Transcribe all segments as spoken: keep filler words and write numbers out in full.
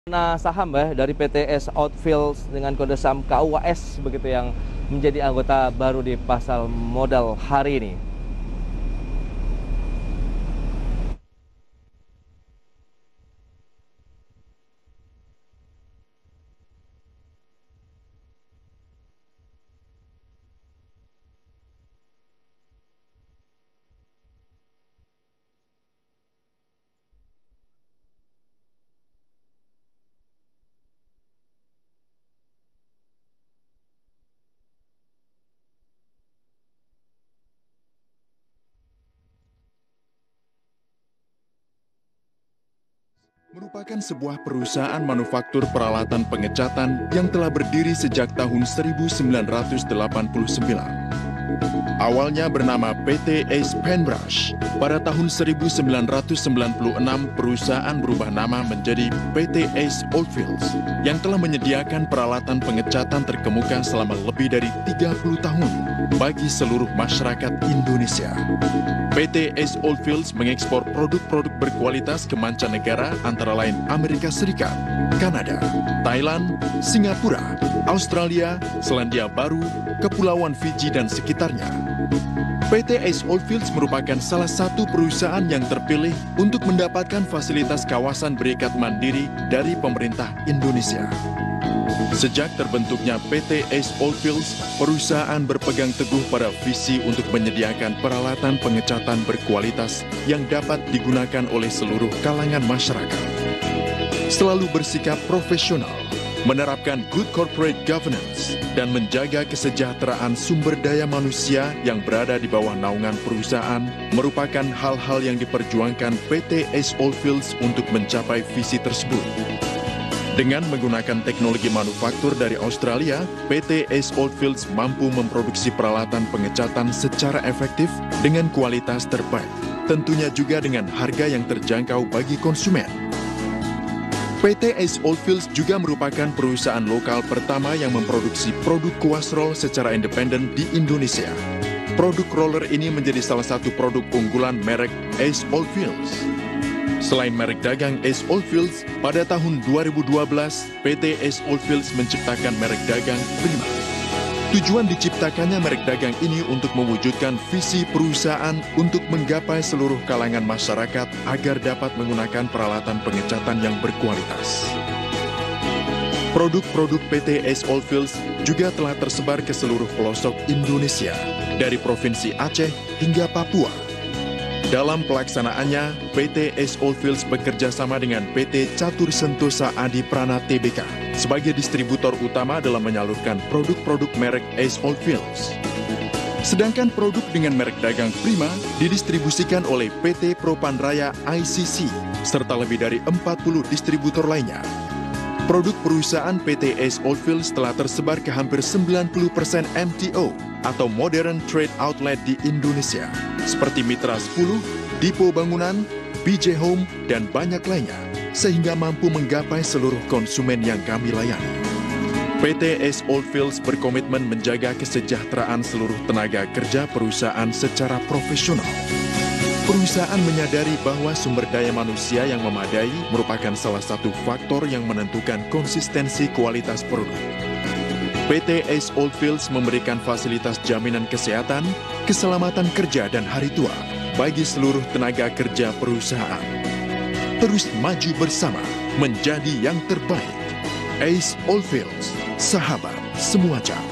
Nah, saham ya dari P T S Outfields dengan kode saham K U A S begitu yang menjadi anggota baru di pasar modal hari ini. Merupakan sebuah perusahaan manufaktur peralatan pengecatan yang telah berdiri sejak tahun seribu sembilan ratus delapan puluh sembilan. Awalnya bernama P T Ace Paintbrush, pada tahun seribu sembilan ratus sembilan puluh enam perusahaan berubah nama menjadi P T Ace Oldfields yang telah menyediakan peralatan pengecatan terkemuka selama lebih dari tiga puluh tahun bagi seluruh masyarakat Indonesia. P T Ace Oldfields mengekspor produk-produk berkualitas ke mancanegara antara lain Amerika Serikat, Kanada, Thailand, Singapura, Australia, Selandia Baru, Kepulauan Fiji dan sekitarnya. P T Ace Oldfields merupakan salah satu perusahaan yang terpilih untuk mendapatkan fasilitas kawasan berikat mandiri dari pemerintah Indonesia. Sejak terbentuknya P T Ace Oldfields, perusahaan berpegang teguh pada visi untuk menyediakan peralatan pengecatan berkualitas yang dapat digunakan oleh seluruh kalangan masyarakat. Selalu bersikap profesional, menerapkan good corporate governance, dan menjaga kesejahteraan sumber daya manusia yang berada di bawah naungan perusahaan merupakan hal-hal yang diperjuangkan P T Ace Oldfields untuk mencapai visi tersebut. Dengan menggunakan teknologi manufaktur dari Australia, P T Ace Oldfields mampu memproduksi peralatan pengecatan secara efektif dengan kualitas terbaik, tentunya juga dengan harga yang terjangkau bagi konsumen. P T Ace Oldfields juga merupakan perusahaan lokal pertama yang memproduksi produk kuas roll secara independen di Indonesia. Produk roller ini menjadi salah satu produk unggulan merek Ace Oldfields. Selain merek dagang Ace Oldfields, pada tahun dua ribu dua belas, P T Ace Oldfields menciptakan merek dagang Prima. Tujuan diciptakannya merek dagang ini untuk mewujudkan visi perusahaan untuk menggapai seluruh kalangan masyarakat agar dapat menggunakan peralatan pengecatan yang berkualitas. Produk-produk P T Ace Oldfields juga telah tersebar ke seluruh pelosok Indonesia, dari Provinsi Aceh hingga Papua. Dalam pelaksanaannya, P T Ace Oldfields bekerja sama dengan P T Catur Sentosa Adi Prana T B K sebagai distributor utama dalam menyalurkan produk-produk merek Ace Oldfields. Sedangkan produk dengan merek dagang Prima didistribusikan oleh P T Propanraya I C C serta lebih dari empat puluh distributor lainnya. Produk perusahaan P T Ace Oldfields telah tersebar ke hampir sembilan puluh persen M T O atau Modern Trade Outlet di Indonesia, seperti Mitra sepuluh, Dipo Bangunan, B J Home, dan banyak lainnya, sehingga mampu menggapai seluruh konsumen yang kami layani. P T Ace Oldfields berkomitmen menjaga kesejahteraan seluruh tenaga kerja perusahaan secara profesional. Perusahaan menyadari bahwa sumber daya manusia yang memadai merupakan salah satu faktor yang menentukan konsistensi kualitas produk. P T Ace Oldfields memberikan fasilitas jaminan kesehatan, keselamatan kerja, dan hari tua bagi seluruh tenaga kerja perusahaan. Terus maju bersama, menjadi yang terbaik. Ace Oldfields, sahabat semua jam.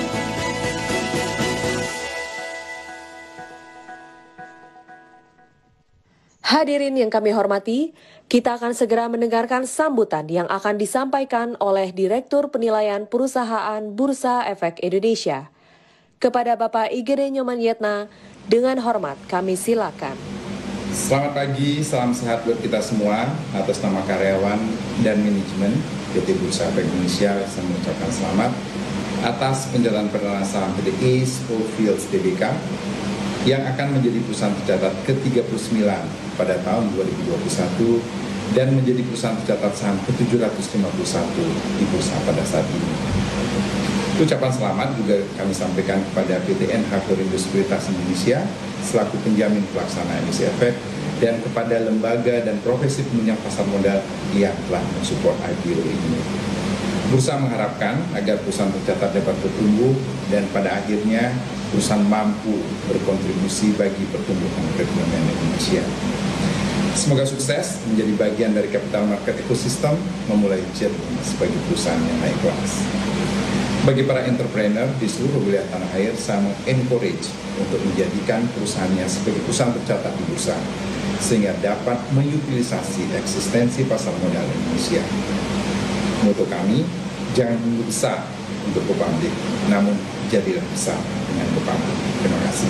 Hadirin yang kami hormati, kita akan segera mendengarkan sambutan yang akan disampaikan oleh Direktur Penilaian Perusahaan Bursa Efek Indonesia. Kepada Bapak Igede Nyoman Yetna, dengan hormat kami silakan. Selamat pagi, salam sehat buat kita semua. Atas nama karyawan dan manajemen P T Bursa Efek Indonesia, saya mengucapkan selamat atas penjalanan perdana saham P T Ace Oldfields T B K yang akan menjadi perusahaan tercatat ke tiga puluh sembilan pada tahun dua ribu dua puluh satu dan menjadi perusahaan tercatat saham ke tujuh ratus lima puluh satu di bursa pada saat ini. Ucapan selamat juga kami sampaikan kepada P T N H Perindo Sekuritas Indonesia selaku penjamin pelaksana emisi efek dan kepada lembaga dan profesi penunjang pasar modal yang telah mensupport I P O ini. Bursa mengharapkan agar perusahaan tercatat dapat bertumbuh dan pada akhirnya perusahaan mampu berkontribusi bagi pertumbuhan perekonomian Indonesia. Semoga sukses menjadi bagian dari capital market ekosistem, memulai journey sebagai perusahaan yang naik kelas. Bagi para entrepreneur di seluruh wilayah tanah air, saya mengencourage untuk menjadikan perusahaannya sebagai perusahaan tercatat di bursa, sehingga dapat mengutilisasi eksistensi pasar modal Indonesia. Moto kami, jangan menunggu besar untuk go public, namun jadilah besar dengan go public. Terima kasih.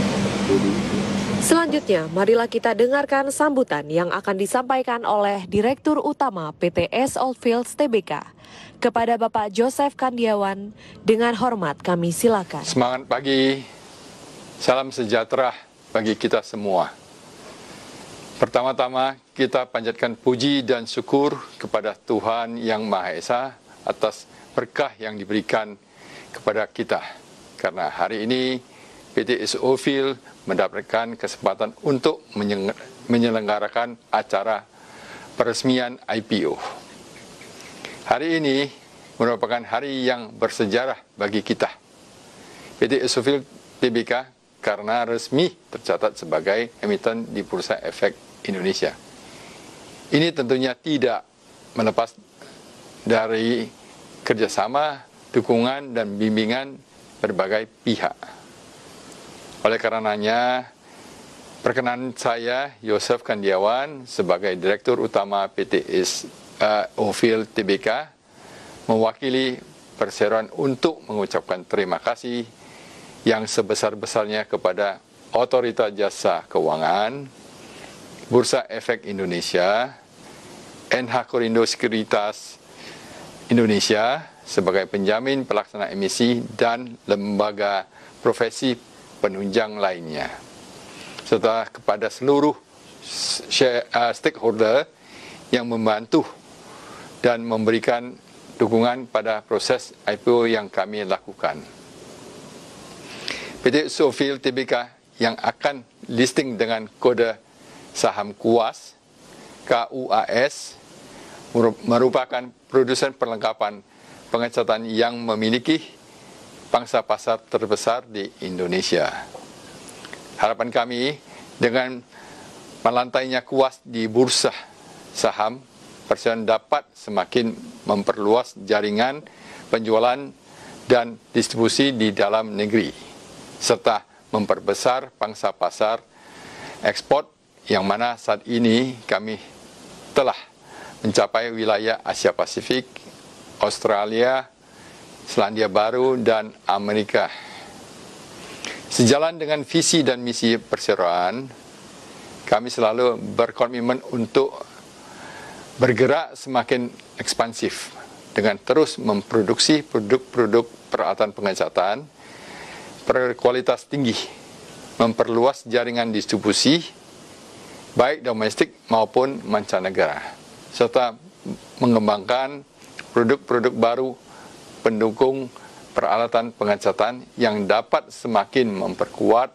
Selanjutnya, marilah kita dengarkan sambutan yang akan disampaikan oleh Direktur Utama P T S Oldfields T B K. Kepada Bapak Joseph Kandiawan, dengan hormat kami silakan. Semangat pagi, salam sejahtera bagi kita semua. Pertama-tama kita panjatkan puji dan syukur kepada Tuhan Yang Maha Esa atas berkah yang diberikan kepada kita. Karena hari ini P T S Oldfields mendapatkan kesempatan untuk menyelenggarakan acara peresmian I P O. Hari ini merupakan hari yang bersejarah bagi kita. P T S Oldfields T B K karena resmi tercatat sebagai emiten di Bursa Efek Indonesia. Ini tentunya tidak melepas dari kerjasama, dukungan, dan bimbingan berbagai pihak. Oleh karenanya, perkenan saya, Joseph Kandiawan, sebagai Direktur Utama P T S uh, Oldfields T B K, mewakili perseroan untuk mengucapkan terima kasih yang sebesar-besarnya kepada Otoritas Jasa Keuangan, Bursa Efek Indonesia, N H Korindo Sekuritas Indonesia sebagai penjamin pelaksana emisi dan lembaga profesi penunjang lainnya, serta kepada seluruh share, uh, stakeholder yang membantu dan memberikan dukungan pada proses I P O yang kami lakukan. P T S Oldfields T B K yang akan listing dengan kode saham KUAS, K U A S, merupakan produsen perlengkapan pengecatan yang memiliki pangsa pasar terbesar di Indonesia. Harapan kami dengan melantainya KUAS di bursa saham, perseroan dapat semakin memperluas jaringan penjualan dan distribusi di dalam negeri, serta memperbesar pangsa pasar ekspor yang mana saat ini kami telah mencapai wilayah Asia Pasifik, Australia, Selandia Baru, dan Amerika. Sejalan dengan visi dan misi perseroan, kami selalu berkomitmen untuk bergerak semakin ekspansif dengan terus memproduksi produk-produk peralatan pengecatan berkualitas tinggi, memperluas jaringan distribusi, baik domestik maupun mancanegara, serta mengembangkan produk-produk baru pendukung peralatan pengecatan yang dapat semakin memperkuat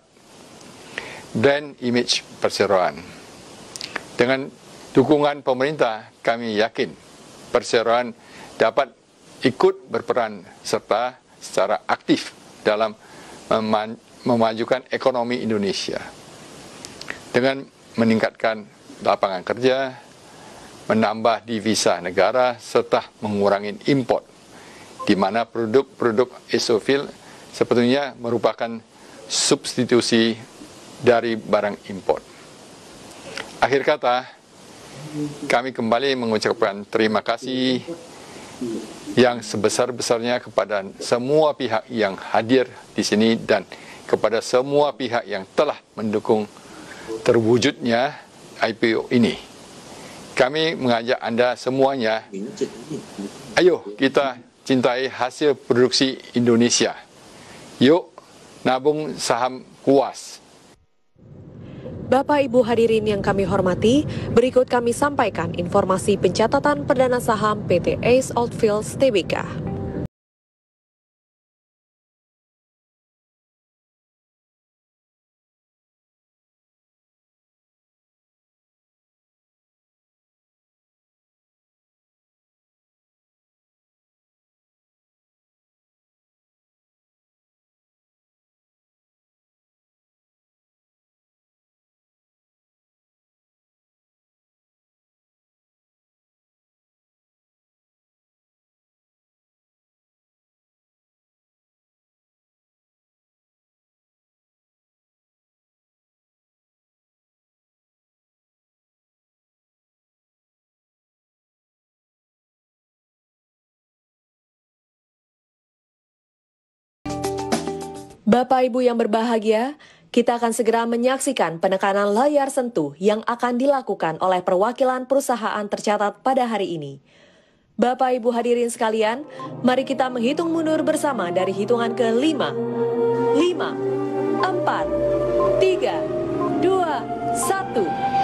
brand image perseroan. Dengan dukungan pemerintah, kami yakin perseroan dapat ikut berperan serta secara aktif dalam memajukan ekonomi Indonesia dengan meningkatkan lapangan kerja, menambah devisa negara, serta mengurangi impor, di mana produk-produk Oldfields sebetulnya merupakan substitusi dari barang impor. Akhir kata, kami kembali mengucapkan terima kasih yang sebesar-besarnya kepada semua pihak yang hadir di sini dan kepada semua pihak yang telah mendukung terwujudnya I P O ini. Kami mengajak Anda semuanya, ayo kita cintai hasil produksi Indonesia. Yuk nabung saham KUAS. Bapak Ibu hadirin yang kami hormati, berikut kami sampaikan informasi pencatatan perdana saham P T S Oldfields T B K. Bapak Ibu yang berbahagia, kita akan segera menyaksikan penekanan layar sentuh yang akan dilakukan oleh perwakilan perusahaan tercatat pada hari ini. Bapak Ibu hadirin sekalian, mari kita menghitung mundur bersama dari hitungan ke lima, lima, empat, tiga, dua, satu.